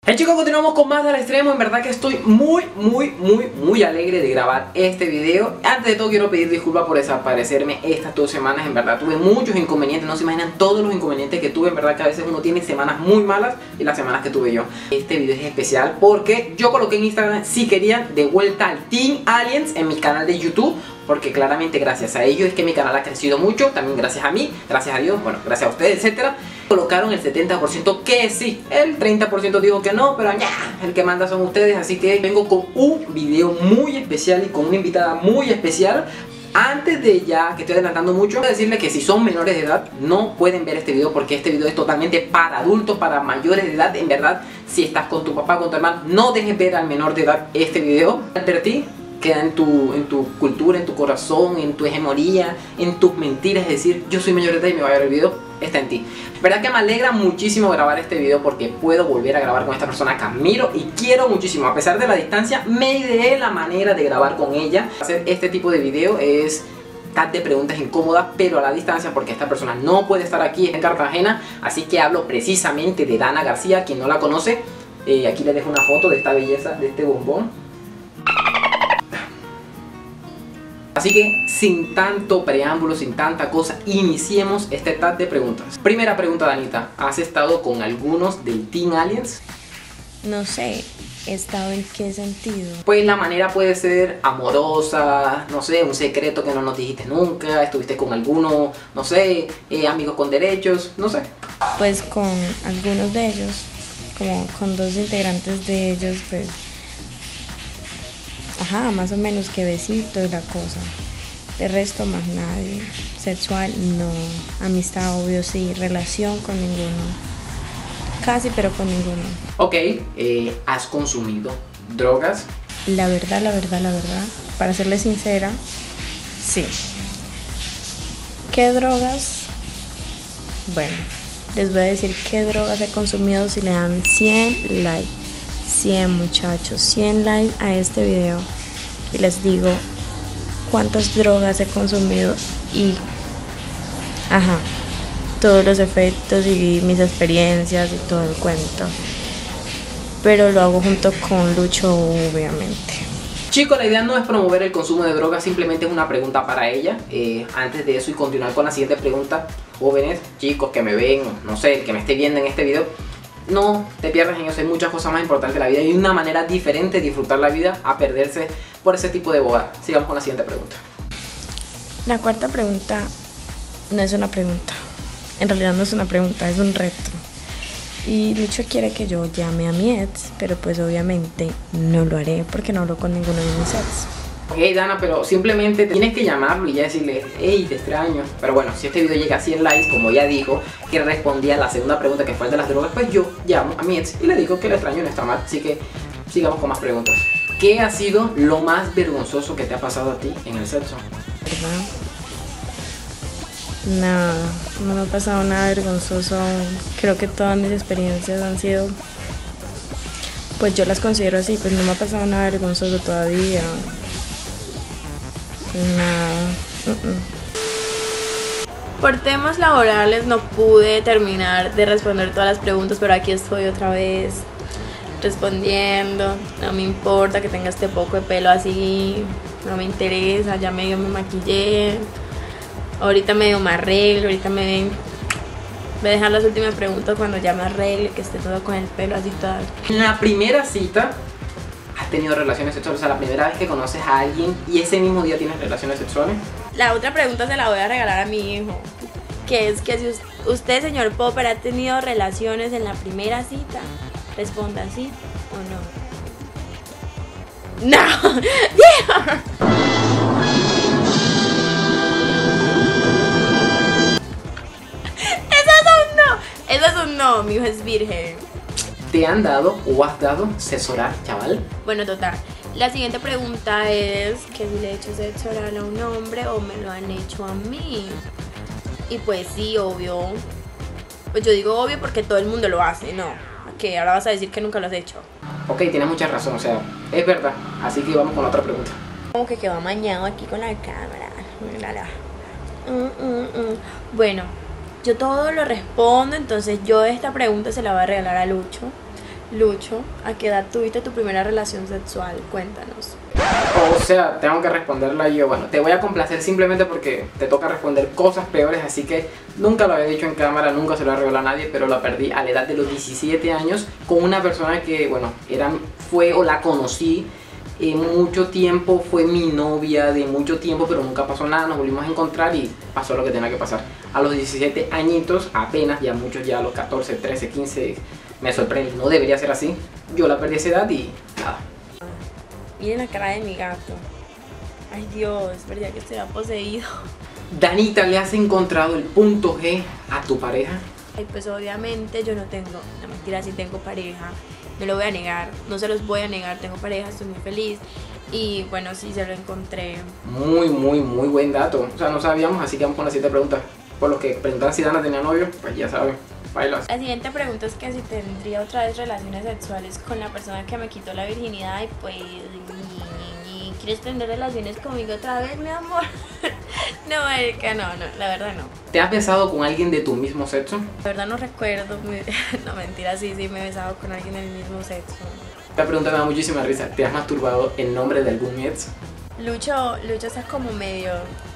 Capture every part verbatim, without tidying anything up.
Hey chicos, continuamos con más del extremo. En verdad que estoy muy, muy, muy, muy alegre de grabar este video. Antes de todo quiero pedir disculpas por desaparecerme estas dos semanas. En verdad tuve muchos inconvenientes, no se imaginan todos los inconvenientes que tuve. En verdad que a veces uno tiene semanas muy malas y las semanas que tuve yo. Este video es especial porque yo coloqué en Instagram si querían de vuelta al Team Aliens en mi canal de YouTube, porque claramente gracias a ellos es que mi canal ha crecido mucho. También gracias a mí, gracias a Dios, bueno, gracias a ustedes, etcétera. Colocaron el setenta por ciento que sí, el treinta por ciento dijo que no, pero ya, el que manda son ustedes. Así que vengo con un video muy especial y con una invitada muy especial. Antes de ya, que estoy adelantando mucho, quiero decirles que si son menores de edad no pueden ver este video, porque este video es totalmente para adultos, para mayores de edad. En verdad, si estás con tu papá, con tu hermano, no dejes ver al menor de edad este video. Advertí, queda en tu, en tu cultura, en tu corazón, en tu hegemonía, en tus mentiras. Es decir, yo soy mayor de edad y me va a ver el video, está en ti. Verdad que me alegra muchísimo grabar este video porque puedo volver a grabar con esta persona que admiro y quiero muchísimo. A pesar de la distancia, me ideé la manera de grabar con ella. Hacer este tipo de video es tal de preguntas incómodas, pero a la distancia, porque esta persona no puede estar aquí, es en Cartagena. Así que hablo precisamente de Dana García. Quien no la conoce, eh, aquí les dejo una foto de esta belleza, de este bombón. Así que sin tanto preámbulo, sin tanta cosa, iniciemos este tag de preguntas. Primera pregunta, Danita, ¿has estado con algunos del Team Aliens? No sé, ¿he estado en qué sentido? Pues la manera puede ser amorosa, no sé, un secreto que no nos dijiste nunca, estuviste con alguno, no sé, eh, amigos con derechos, no sé. Pues con algunos de ellos, como con dos integrantes de ellos, pues... Ajá, más o menos que besito y la cosa. De resto más nadie. Sexual no. Amistad obvio sí. Relación con ninguno. Casi pero con ninguno. Ok, eh, ¿has consumido drogas? La verdad, la verdad, la verdad, para serles sincera, sí. ¿Qué drogas? Bueno, les voy a decir qué drogas he consumido si le dan cien likes. cien muchachos, cien likes a este video y les digo cuántas drogas he consumido y ajá, todos los efectos y mis experiencias y todo el cuento, pero lo hago junto con Lucho, obviamente. Chicos, la idea no es promover el consumo de drogas, simplemente es una pregunta para ella. Eh, antes de eso y continuar con la siguiente pregunta, jóvenes, chicos que me ven, no sé, el que me esté viendo en este video, no te pierdas en eso, hay muchas cosas más importantes en la vida y una manera diferente de disfrutar la vida a perderse por ese tipo de bodas. Sigamos con la siguiente pregunta. La cuarta pregunta no es una pregunta, en realidad no es una pregunta, es un reto. Y Lucho quiere que yo llame a mi ex, pero pues obviamente no lo haré porque no hablo con ninguno de mis ex. Ok, Dana, pero simplemente tienes que llamarlo y ya decirle, hey, te extraño. Pero bueno, si este video llega a cien likes, como ya dijo, que respondía a la segunda pregunta que fue el de las drogas, pues yo llamo a mi ex y le digo que le extraño, no está mal. Así que sigamos con más preguntas. ¿Qué ha sido lo más vergonzoso que te ha pasado a ti en el sexo? ¿Verdad? Nada, no me ha pasado nada vergonzoso. Creo que todas mis experiencias han sido, pues yo las considero así, pues no me ha pasado nada vergonzoso todavía. Nada. Uh -uh. Por temas laborales no pude terminar de responder todas las preguntas, pero aquí estoy otra vez respondiendo. No me importa que tenga este poco de pelo así, no me interesa, ya medio me maquillé. Ahorita medio me arreglo, ahorita me ven. Voy a dejar las últimas preguntas cuando ya me arregle, que esté todo con el pelo así tal. En la primera cita has tenido relaciones sexuales, o sea, la primera vez que conoces a alguien y ese mismo día tienes relaciones sexuales. La otra pregunta se la voy a regalar a mi hijo, que es que si usted, señor Popper, ha tenido relaciones en la primera cita, responda sí o no. No. Yeah. Eso es un no. Eso es un no, mi hijo es virgen. ¿Te han dado o has dado sexo oral, chaval? Bueno, total. La siguiente pregunta es que si le he hecho sexo oral a un hombre o me lo han hecho a mí. Y pues sí, obvio. Pues yo digo obvio porque todo el mundo lo hace, ¿no? Que ahora vas a decir que nunca lo has hecho. Ok, tienes mucha razón, o sea, es verdad. Así que vamos con otra pregunta. Como que quedó amañado aquí con la cámara. Mm, mm, mm. Bueno, yo todo lo respondo, entonces yo esta pregunta se la voy a regalar a Lucho. Lucho, ¿a qué edad tuviste tu primera relación sexual? Cuéntanos. O sea, tengo que responderla yo. Bueno, te voy a complacer simplemente porque te toca responder cosas peores, así que nunca lo había dicho en cámara, nunca se lo he revelado a nadie, pero la perdí a la edad de los diecisiete años con una persona que, bueno, era, fue o la conocí eh, mucho tiempo, fue mi novia de mucho tiempo, pero nunca pasó nada, nos volvimos a encontrar y pasó lo que tenía que pasar. A los diecisiete añitos, apenas, ya muchos ya a los catorce, trece, quince, me sorprende, no debería ser así. Yo la perdí a esa edad y nada. Miren la cara de mi gato. Ay Dios, verdad que estoy poseído. Danita, ¿le has encontrado el punto G a tu pareja? Ay, pues obviamente yo no tengo, no mentira, sí tengo pareja. No lo voy a negar, no se los voy a negar, tengo pareja, estoy muy feliz. Y bueno, sí, se lo encontré. Muy, muy, muy buen dato. O sea, no sabíamos, así que vamos con las siete preguntas. Por los que preguntan si Dana tenía novio, pues ya saben, bailas. La siguiente pregunta es que si tendría otra vez relaciones sexuales con la persona que me quitó la virginidad. Y pues, ¿quieres tener relaciones conmigo otra vez, mi amor? No, marica, no, no, la verdad no. ¿Te has besado con alguien de tu mismo sexo? La verdad no recuerdo, no, mentira, sí, sí me he besado con alguien del mismo sexo. Esta pregunta me da muchísima risa. ¿Te has masturbado en nombre de algún ex? Lucho, Lucho está como medio...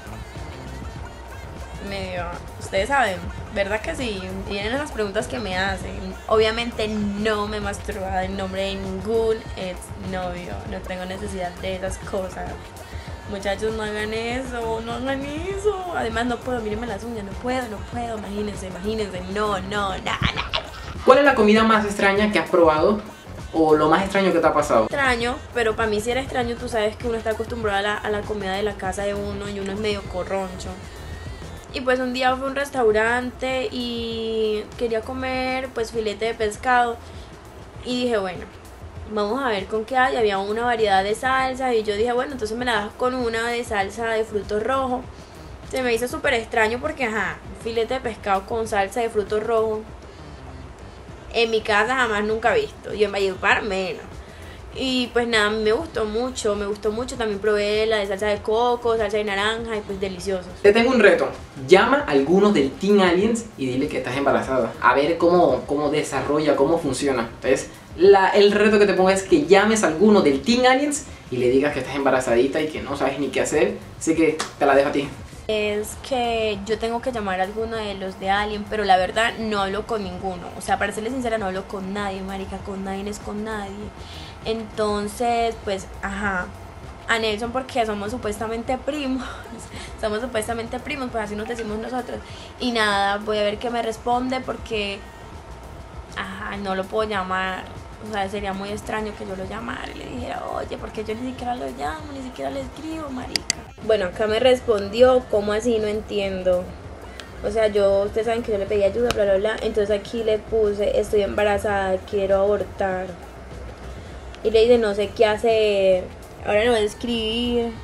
medio... Ustedes saben, ¿verdad que sí? Vienen las preguntas que me hacen. Obviamente no me he masturbado en nombre de ningún ex novio. No tengo necesidad de esas cosas. Muchachos, no hagan eso, no hagan eso. Además no puedo, mírenme las uñas, no puedo, no puedo. Imagínense, imagínense, no, no, no, no. ¿Cuál es la comida más extraña que has probado? ¿O lo más extraño que te ha pasado? Extraño, pero para mí sí era extraño. Tú sabes que uno está acostumbrado a la, a la comida de la casa de uno y uno es medio corroncho. Y pues un día fui a un restaurante y quería comer pues filete de pescado. Y dije, bueno, vamos a ver con qué hay. Había una variedad de salsa y yo dije, bueno, entonces me la das con una de salsa de frutos rojos. Se me hizo súper extraño porque, ajá, un filete de pescado con salsa de frutos rojos. En mi casa jamás nunca he visto. Y en Valledupar menos. Y pues nada, me gustó mucho, me gustó mucho. También probé la de salsa de coco, salsa de naranja y pues deliciosos. Te tengo un reto. Llama a alguno del Team Aliens y dile que estás embarazada. A ver cómo, cómo desarrolla, cómo funciona. Entonces, la, el reto que te pongo es que llames a alguno del Team Aliens y le digas que estás embarazadita y que no sabes ni qué hacer. Así que te la dejo a ti. Es que yo tengo que llamar a alguno de los de Alien, pero la verdad no hablo con ninguno. O sea, para serles sincera, no hablo con nadie, marica, con nadie es con nadie. Entonces, pues, ajá, a Nelson porque somos supuestamente primos. Somos supuestamente primos, pues así nos decimos nosotros. Y nada, voy a ver qué me responde porque, ajá, no lo puedo llamar. O sea, sería muy extraño que yo lo llamara y le dijera, oye, porque yo ni siquiera lo llamo, ni siquiera le escribo, marica. Bueno, acá me respondió, ¿cómo así? No entiendo. O sea, yo, ustedes saben que yo le pedí ayuda, bla, bla, bla. Entonces aquí le puse, estoy embarazada, quiero abortar. Y le dice, no sé qué hacer. Ahora no voy a escribir.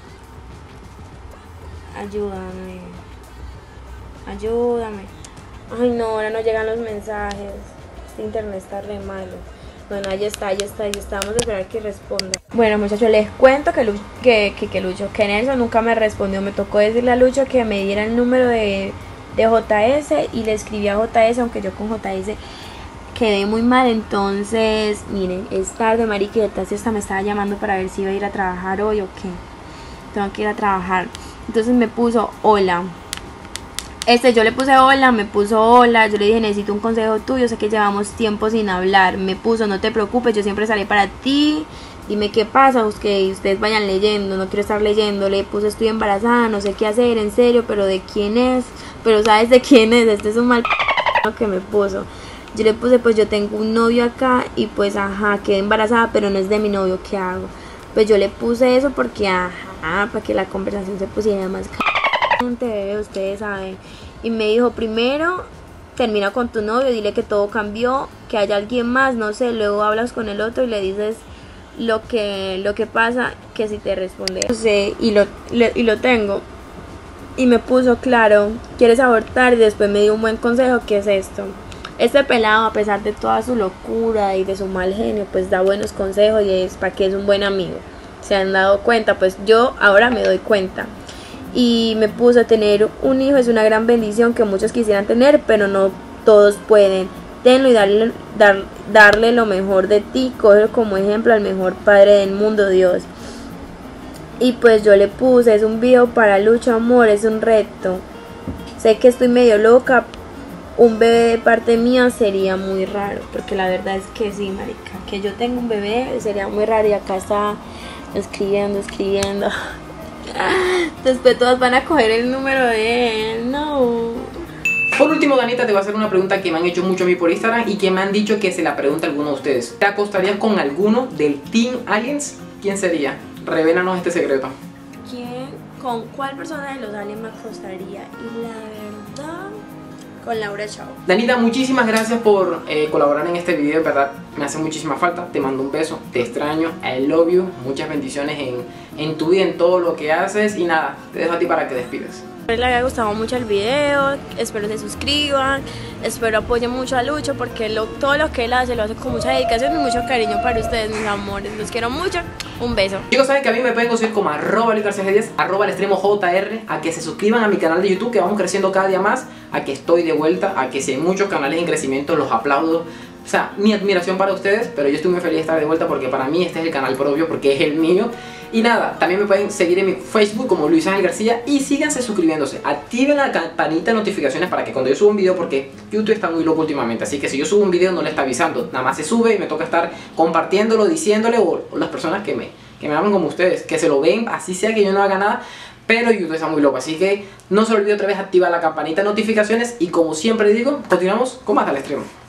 Ayúdame. Ayúdame. Ay, no, ahora no llegan los mensajes. Este internet está re malo. Bueno, ahí está, ahí está, ahí está. Vamos a esperar que responda. Bueno, muchachos, les cuento que, Lu que, que, que Lucho, que Nelson nunca me respondió. Me tocó decirle a Lucho que me diera el número de, de J S y le escribí a J S, aunque yo con J S quedé muy mal. Entonces, miren, es tarde, marica, y el taxi hasta me estaba llamando para ver si iba a ir a trabajar hoy o qué. Tengo que ir a trabajar. Entonces me puso hola. Este, yo le puse hola, me puso hola, yo le dije necesito un consejo tuyo, sé que llevamos tiempo sin hablar. Me puso no te preocupes, yo siempre estaré para ti, dime qué pasa, pues que ustedes vayan leyendo, no quiero estar leyendo. Le puse estoy embarazada, no sé qué hacer, en serio, pero de quién es, pero sabes de quién es, este es un mal que me puso. Yo le puse pues yo tengo un novio acá y pues ajá, quedé embarazada, pero no es de mi novio, ¿qué hago? Pues yo le puse eso porque ajá, para que la conversación se pusiera más bebé, ustedes saben. Y me dijo, primero termina con tu novio, dile que todo cambió, que hay alguien más, no sé, luego hablas con el otro y le dices lo que lo que pasa, que si te responde. No sé, y lo, le, y lo tengo. Y me puso, claro, quieres abortar, y después me dio un buen consejo, que es esto. Este pelado, a pesar de toda su locura y de su mal genio, pues da buenos consejos y es para que es un buen amigo. Se han dado cuenta, pues yo ahora me doy cuenta. Y me puso, tener un hijo es una gran bendición que muchos quisieran tener, pero no todos pueden. tenlo y darle, dar, darle lo mejor de ti, cógelo como ejemplo al mejor padre del mundo, Dios. Y pues yo le puse, es un video para Lucho, amor, es un reto. Sé que estoy medio loca, un bebé de parte mía sería muy raro, porque la verdad es que sí, marica, que yo tenga un bebé sería muy raro. Y acá está escribiendo, escribiendo. Después todos van a coger el número de él, no. Por último, Danita, te voy a hacer una pregunta que me han hecho mucho a mí por Instagram y que me han dicho que se la pregunta a alguno de ustedes. ¿Te acostarías con alguno del Team Aliens? ¿Quién sería? Revélanos este secreto. ¿Quién? ¿Con cuál persona de los aliens me acostaría? Y la verdad, con Laura Chao. Danita, muchísimas gracias por eh, colaborar en este video, en verdad me hace muchísima falta. Te mando un beso, te extraño, I love you. Muchas bendiciones en, en tu vida, en todo lo que haces. Y nada, te dejo a ti para que despides. Les haya gustado mucho el video, espero se suscriban, espero apoyen mucho a Lucho porque lo, todo lo que él hace lo hace con mucha dedicación y mucho cariño para ustedes, mis amores. Los quiero mucho, un beso. Chicos, saben que a mí me pueden conseguir como arroba Luis García G diez, arroba al extremo J R, a que se suscriban a mi canal de YouTube, que vamos creciendo cada día más, a que estoy de vuelta, a que si hay muchos canales en crecimiento los aplaudo. O sea, mi admiración para ustedes, pero yo estoy muy feliz de estar de vuelta porque para mí este es el canal propio, porque es el mío. Y nada, también me pueden seguir en mi Facebook como Luis Ángel García y síganse suscribiéndose. Activen la campanita de notificaciones para que cuando yo suba un video, porque YouTube está muy loco últimamente, así que si yo subo un video no le está avisando, nada más se sube y me toca estar compartiéndolo, diciéndole, o, o las personas que me, que me aman como ustedes, que se lo ven, así sea que yo no haga nada. Pero YouTube está muy loco, así que no se olvide otra vez activar la campanita de notificaciones y como siempre digo, continuamos con más al extremo.